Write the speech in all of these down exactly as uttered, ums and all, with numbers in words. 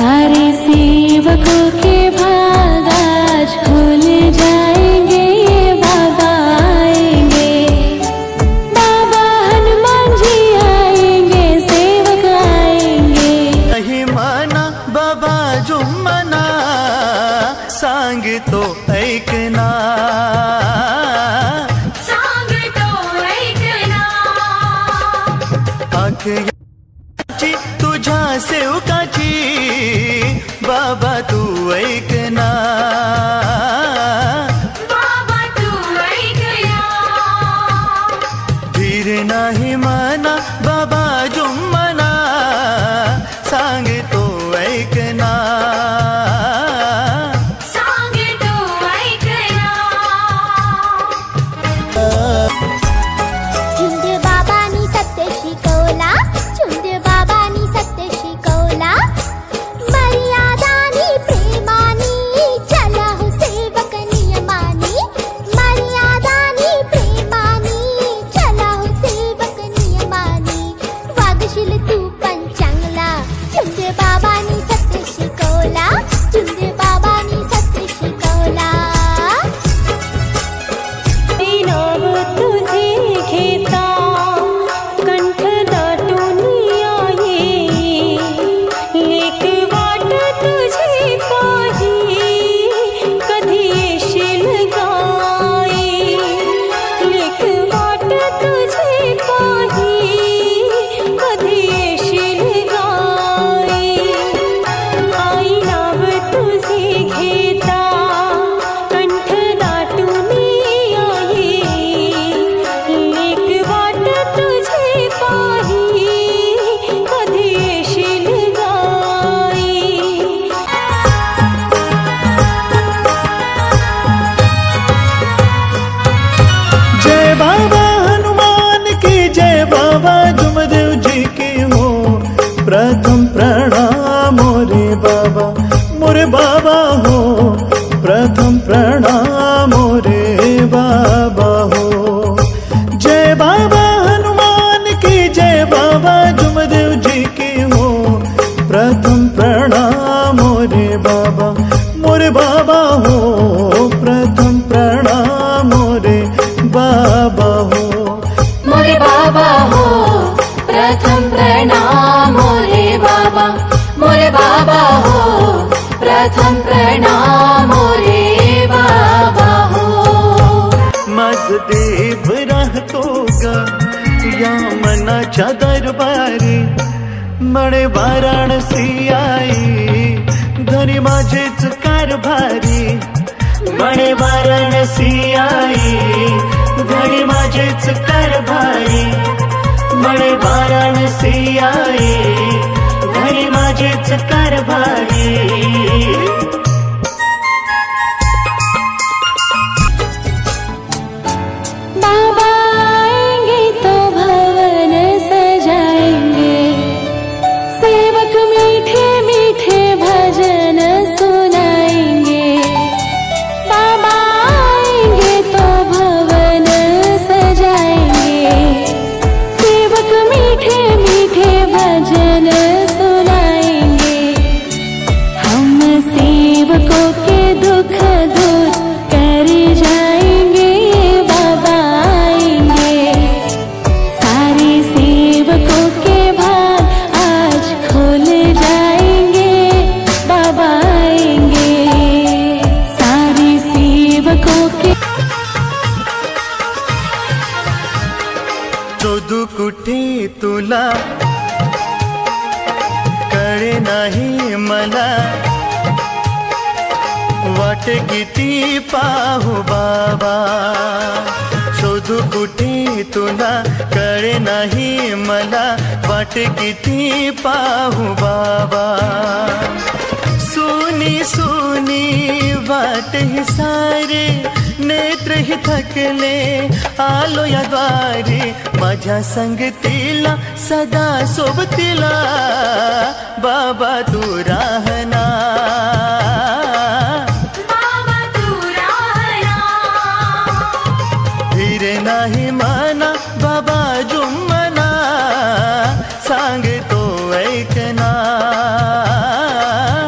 सारे सेवकों के भाग आज खुल जाएंगे, बाबा आएंगे, बाबा हनुमान जी आएंगे, सेवक आएंगे। नहीं माना बाबा जुम्मना, सांग तो ऐकना, सांग तो ऐकना। आँख याची तुझ्या सेवकाची, बाबा तू ऐकना, बाबा तू ऐकना। धीर नाही माना बाबा जुम्मना, सांग तो ऐकना, सांग तो ऐकना। झुंज बाबांनी सत्य शिकवला, झुंज बाबांनी सत्य शिकवला, मर्यादानी प्रेमानी चला हो सेवक नियमानी, मर्यादानी प्रेमानी चला हो सेवक नियमानी, वागशील तू पण चांगला, झुंज बाबांनी सत्य शिकवला, झुंज बाबांनी सत्य शिकवला। नाव तुझे घेता कंठ दाटून आई, लेक वाट तुझी पाही, कधी येशील गाई, लेक वाट तुझी पाही, कधी येशील गाई। आई नाव तुझे घेता कंठ दाटून आई, लेक वाट तुझे पाही, कधी येशील गाई। जय बाबा हनुमान की जय, बाबा जुमदेव जी की हो प्रथम प्रणाम मोरे बाबा, मोरे बाबा हो प्रथम प्रणाम मोरे बाबा हो। जय बाबा हनुमान की जय, बाबा जुमदेव जी की हो प्रथम प्रणाम मोरे बाबा, मोरे बाबा हो प्रथम प्रणाम मोरे बाबा हो। मोरे बाबा हो प्रथम प्रणाम मोरे बाबा, मोरे बाबा हो प्रथम प्रणाम मोरे बाबा हो। माझ देव राहतो ग या मनाच्या दरबारी, मणे वाराणसी आई धनी माझेच कारभारी, मणे वाराणसी आई धनी माझेच कारभारी, मणे वाराणसी आई धनी माझेच कारभारी। बाबा आएंगे तो भवन सजाएंगे, सेवक मीठे मीठे भजन सुनाएंगे। बाबा आएंगे तो भवन सजाएंगे, सेवक मीठे मीठे भजन सुनाएंगे। हम सेवकों के दुख दूर कर जाएंगे, बाबा आएंगे, सारे सेवकों के भाग आज खुल जाएंगे, बाबा आएंगे, सारे सेवकों के। शोधू कुठे तुला कळे नाही मला, वाट किती पाहू बाबा, शोधू कुठे तुला कळे नाही मला, वाट किती पाहू बाबा। सुनी सुनी वाट ही सारे, नेत्र ही थकले आलो या द्वारी, माझ्या संगतीला सदा सोबतीला बाबा तू राहना, बाबा तू राहना। धीर नाही माना बाबा जुम्मना, सांगतो ऐकना,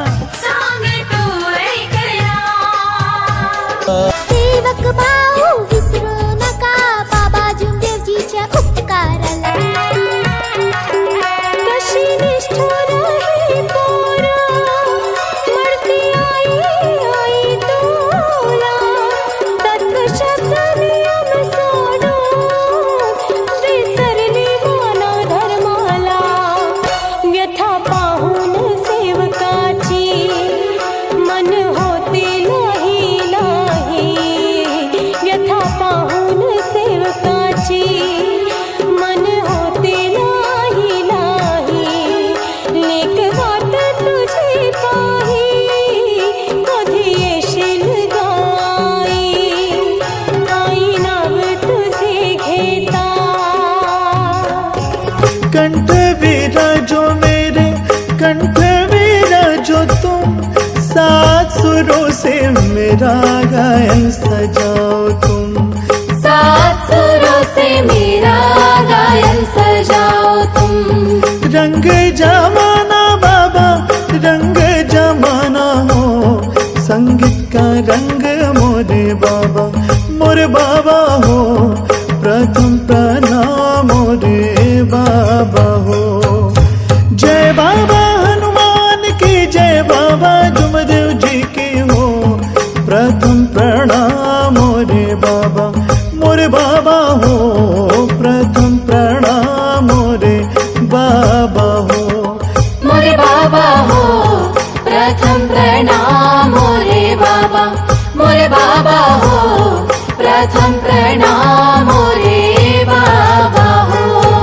जो तुम, सात सुरों से मेरा गायन सजाओ तुम, सात सुरों से मेरा गायन सजाओ तुम। रंग जमाना बाबा रंग जमाना हो, संगीत का रंग मोरे बाबा मोरे बाबा हो, प्रथम प्रणाम मोरे बाबा हो। जय बाबा हनुमान की जय, बाबा जुमदेव जी की हो, प्रथम प्रणाम मोरे बाबा मोरे बाबा हो, प्रथम प्रणाम मोरे बाबा हो, मोरे बाबा हो, प्रथम प्रणाम मोरे बाबा मोरे बाबा हो, प्रथम प्रणाम मोरे बाबा हो।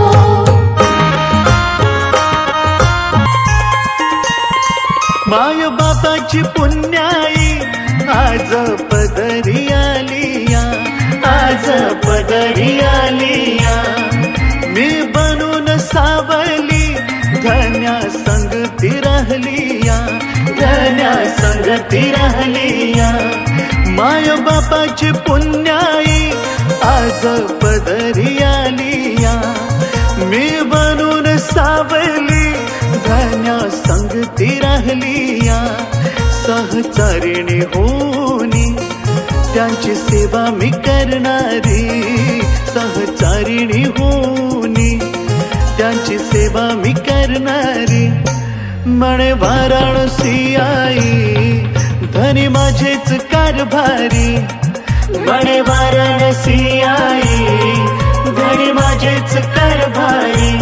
माय बापाची पुण्याई आज पदरी आलिया, आज पदरी आलिया, मी बनून सावली धन्या संगती राहलिया, धन्या संगती राहलिया। माय बापाची पुण्याई आज पदरी आलिया, मी बनून सावली धन्या संगती राहलिया। सहचारिणी होनी त्यांची सेवा मी करणारी, सहचारिणी होनी त्यांची सेवा मी करणारी। म्हणे वाराणसी आई धनी माझेच कारभारी, म्हणे वाराणसी आई धनी माझेच कारभारी।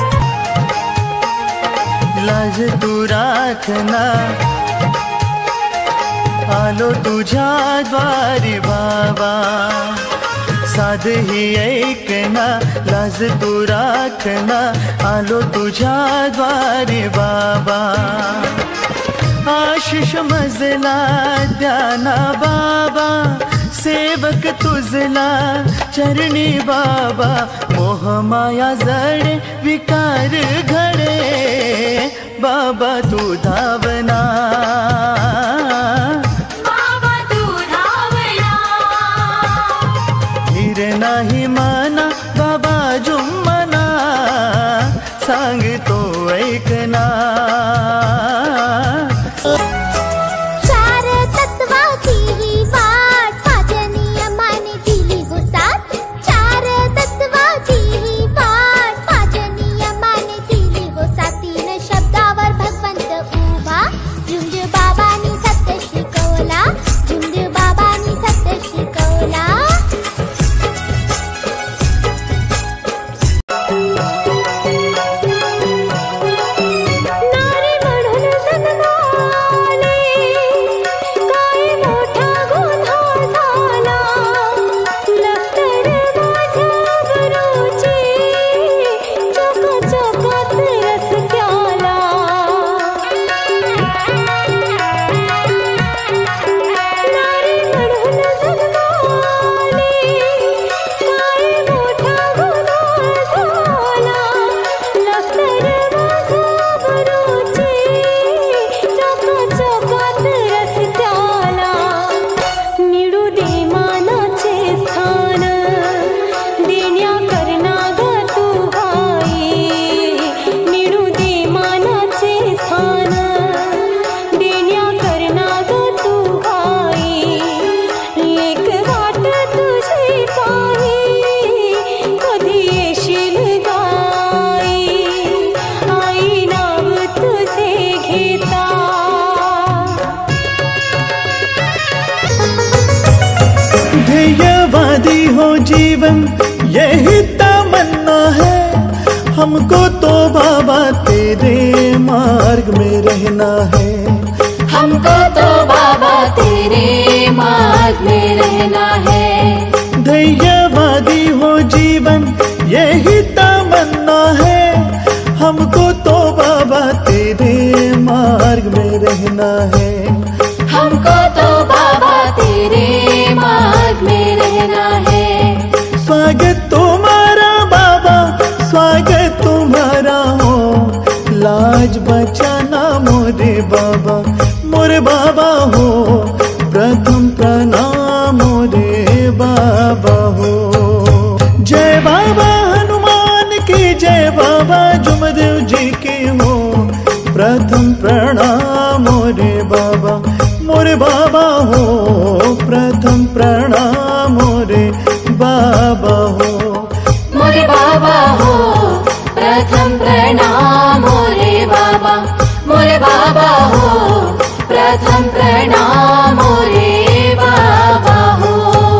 लाज तू राखना आलो तुझ्या द्वारी बाबा, साध ही ऐकना लाज तू राखना आलो तुझ्या द्वारी बाबा। आशिष मजला द्याना बाबा, सेवक तुझला चरणी बाबा। मोहमाया जडे विकार घडे बाबा तू धावना, बाबा तू धावना। धीर नाही माना बाबा जुम्मना, सांगतो ऐकना। चार तत्वाची ही वाट माझ्या नियमाने दिली हो साथ, चार तत्वाची ही वाट माझ्या नियमाने दिली हो साथ। तीन शब्दावर भगवंत उभा, झुंज बाबांनी सत्य शिकवला, झुंज बाबांनी सत्य शिकवला। नारी म्हणून जन्माले, काय मोठा गुन्हा झाला, लखतर माझ्या बरोची चोख चोखात रस्त्याला। नारी म्हणून जन्माले, काय मोठा गुन्हा झाला, लखतर माझ्या बरोची चोख चोखात रस्त्याला। निडू दे मानाचे स्थान, देण्या करना ग तू आई, निडू दे मानाचे स्थान, देण्या करना ग तू आई। एक वाट तुझी पाही, कधी येशील गाई, आई नाव तुझे घेता। ध्येयवादी हो जीवन यही तमन्ना है, हमको तो बाबा तेरे मार्ग में रहना है। हमको तो बाबा तेरे मार्ग में रहना है। ध्येयवादी हो जीवन यही तमन्ना है, हमको तो बाबा तेरे मार्ग में रहना है। हमको तो बाबा तेरे मार्ग में रहना है। स्वागत तुम्हारा बाबा, स्वागत तुम्हारा हो, लाज बचाना मोरे मोरे बाबा, मोरे बाबा हो। प्रथम प्रणाम मोरे बाबा हो। जय बाबा हनुमान की जय, बाबा जुमदेव जी की हो। प्रथम प्रणाम मोरे बाबा, मोरे बाबा हो। प्रथम प्रणाम मोरे बाबा हो। मोरे बाबा हो। प्रथम प्रणाम मोरे बाबा, मोरे बाबा हो। प्रथम प्रणाम मोरे बाबा हो।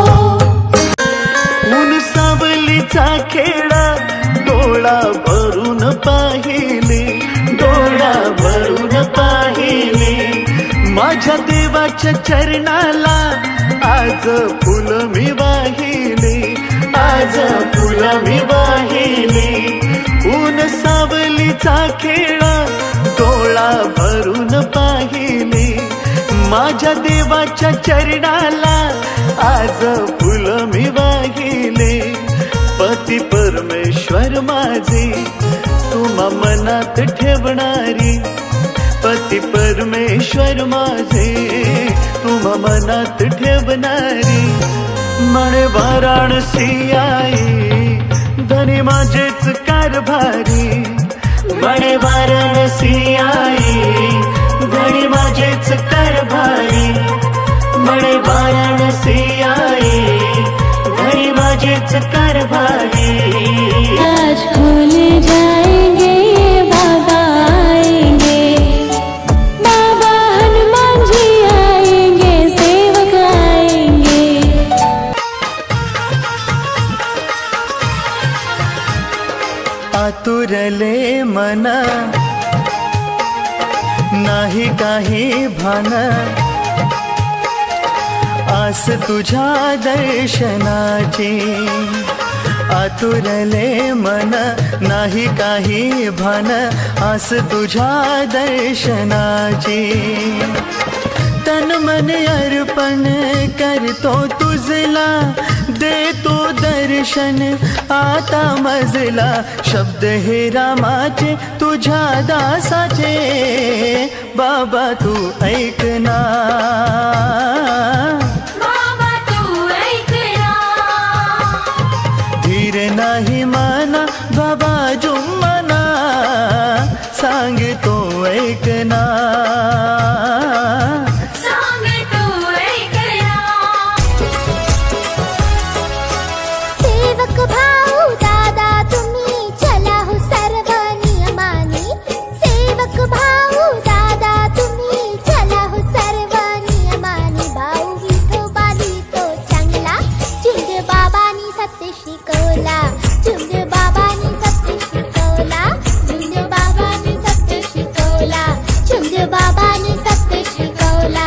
ऊन सावलीचा खेळा डोळा भरून पाहिले, डोळा भरून पाहिले। माझ्या देवाच्या चरणाला आज फुल मी वाहिले, आज फुल मी वाहिले। ऊन सावलीचा खेळा डोळा भरून पाहिले, माझ्या देवाच्या चरणाला आज फुल मी वाहिले। पती परमेश्वर माझे तुम्हा मनात ठेवणारी, पती परमेश्वर माझे तुम्हा मनात ठेवणारी। म्हणे वाराणसी आई धनी माझेच कारभारी, म्हणे वाराणसी आई धनी माझेच कारभारी। म्हणे वाराणसी आई धनी माझेच कारभारी। आज खुल जाएंगे बाबा आएंगे, बाबा हनुमान जी आएंगे, सेवक आएंगे। आतुरले मन नाही काही भान, आस तुझ्या दर्शनाची। आतुरले मन नाही काही भान, आस तुझ्या दर्शनाची। तन मन अर्पण करतो तुझला, देतो दर्शन आता मजला। शब्द हे रामाचे तुझ्या दासाचे, बाबा तू ऐकना, बाबा तू ऐकना। धीर नाही माना बाबा जुम्मना, सांगतो ऐकना, सांग तू ऐकना। सेवक भाऊ दादा तुम्ही चला हो सर्व नियमाने, सेवक भाऊ दादा तुम्ही चला हो सर्व नियमाने। भाऊ विठोबाली तो चांगला, चुंद बाबांनी सत्य शिकवला, चुंद बाबांनी सत्य शिकवला, चुंद बाबांनी सत्य शिकवला, चुंद बाबांनी सत्य शिकवला।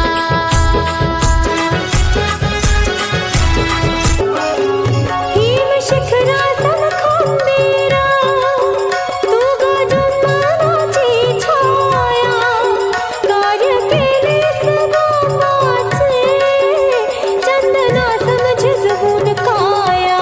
हिम शिखरासन खंबीरा, तू गजमानाची छाया, कार्य केलेस गावाचे, चंदना समझे जगून काया।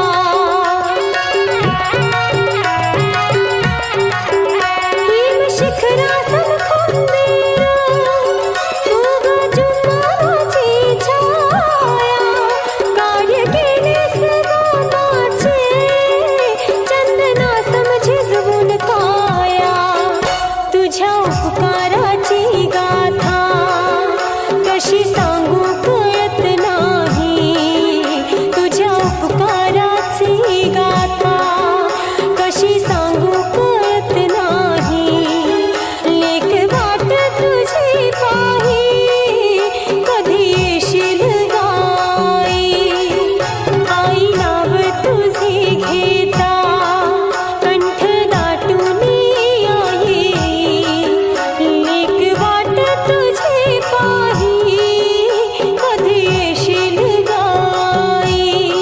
हिम शिखरासन खंबीरा, तू गजमानाची छाया, कार्य केलेस गावाचे, चंदना समझे जगून काया। तुझ्या उपकाराची गाथा कशी सांगू कळत नाही, तुझ्या उपकाराची गाथा कशी सांगू कळत नाही। लेक वाट तुझी पाही कधी येशील गाई, आई नाव तुझे घेता कंठ दाटून आई। लेक वाट तुझी पाही कधी येशील गाई।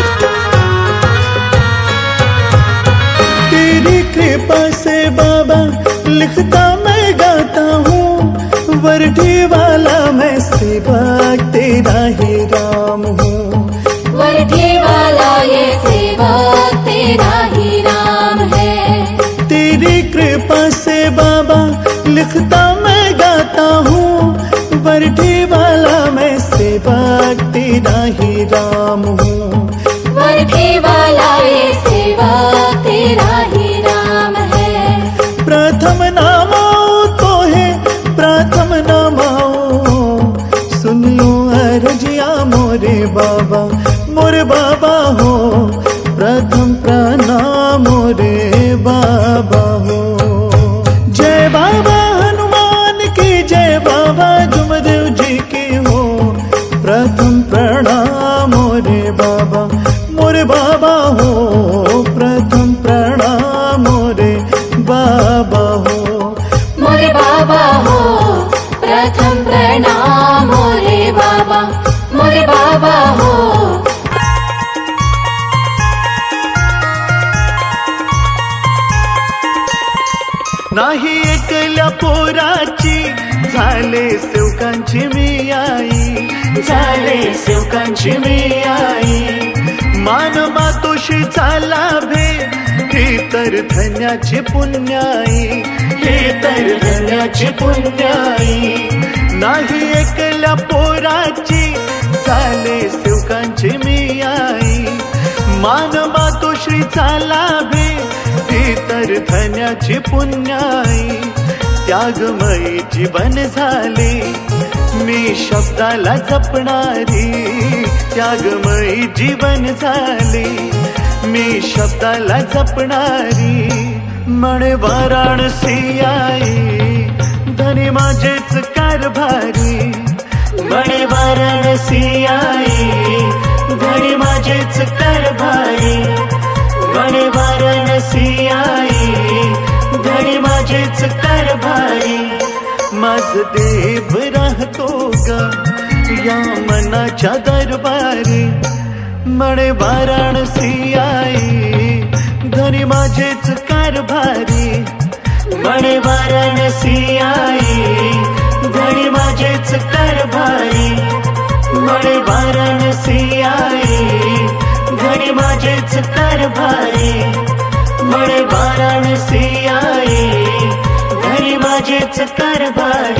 तेरी कृपा से बाबा लिखता मैं गाता हूँ, वरठी वाला मैं सेवक तेरा ही राम हूँ। वरठी वाला ये सेवक तेरा ही राम है। तेरी कृपा से बाबा लिखता मैं गाता तेरा ही राम हूँ। वर्दी वाला ये सेवा तेरा ही राम है। प्रथम नाम आओ तो है प्रथम नाम आओ, सुन लो अर्जिया मोरे बाबा मोरे बाबा हो, प्रथम प्रणाम मोरे बाबा हो। जय बाबा हनुमान की, जय बाबा जुमदेव जी की हो, प्रथम प्रणाम मोरे बाबा मोरे बाबा हो, प्रथम प्रणाम मोरे बाबा हो। मोरे बाबा हो, प्रथम प्रणाम मोरे बाबा मोरे बाबा हो। नाही एकल्या पोराची झाले सेवकांची मी आई, झाले सेवकांची मी आई। मान मातोशी झाला भे, हे तर धन्याची पुण्याई, हे तर धन्याची पुण्याई। नाही एकल्या पोराची झाले सेवकांची मी आई, मान मातोश्री झाला भे, हे तर धन्याची पुण्याई। त्यागमयी जीवन झाले मी शब्दाला जपणारी, त्यागमयी जीवन झाले मी शब्दाला जपणारी। म्हणे वाराणसी आई धनी माझेच कारभारी, म्हणे वाराणसी आई धनी माझेच कारभारी, म्हणे वाराणसी आई धनी माझेच कारभारी। माझ देव राहतो गा या मनाच्या दरबारी, म्हणे वाराणसी आई धनी माझेच कारभारी, म्हणे वाराणसी आई धनी माझेच कारभारी, म्हणे वाराणसी आई धनी माझेच कारभारी, म्हणे वाराणसी आई धनी माझेच कारभारी।